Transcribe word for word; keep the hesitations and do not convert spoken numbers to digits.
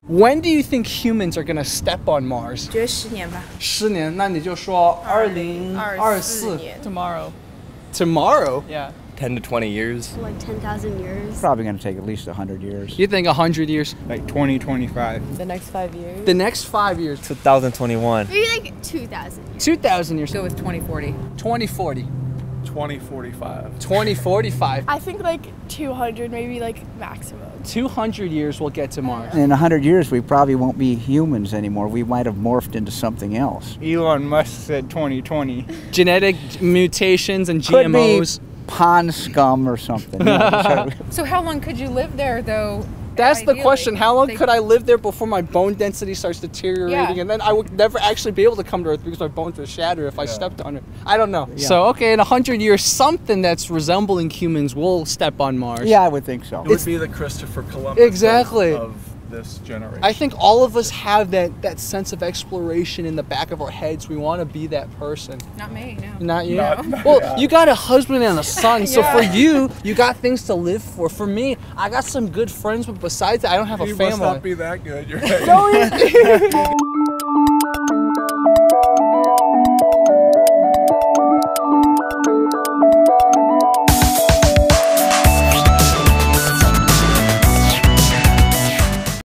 When do you think humans are gonna step on Mars? 觉得十年吧。 十年，那你就说二零二四 Tomorrow. Tomorrow? Yeah. ten to twenty years. Like ten thousand years. Probably going to take at least one hundred years. You think one hundred years? Like twenty twenty-five. The next five years. The next five years. two thousand twenty-one. Maybe like two thousand years. two thousand years. Go with twenty forty. twenty forty. twenty forty-five. twenty forty-five. I think like two hundred, maybe like maximum. two hundred years we'll get to Mars. In one hundred years, we probably won't be humans anymore. We might have morphed into something else. Elon Musk said twenty twenty. Genetic mutations and G Could M Os. be pond scum or something. Yeah, so So how long could you live there, though? That's the ideally? question. How long They- could I live there before my bone density starts deteriorating, Yeah. and then I would never actually be able to come to Earth because my bones would shatter if I Yeah. stepped on it. I don't know. Yeah. So okay, in a hundred years, something that's resembling humans will step on Mars. yeah, I would think so. It would be the Christopher Columbus Exactly. of, of this generation. I think all of us have that that sense of exploration in the back of our heads. We want to be that person. Not me, no. Not you. Not- Well, yeah. you got a husband and a son, so Yeah. for you, you got things to live for. For me, I got some good friends, but besides that, I don't have a You family. must not be that good. You're right. No,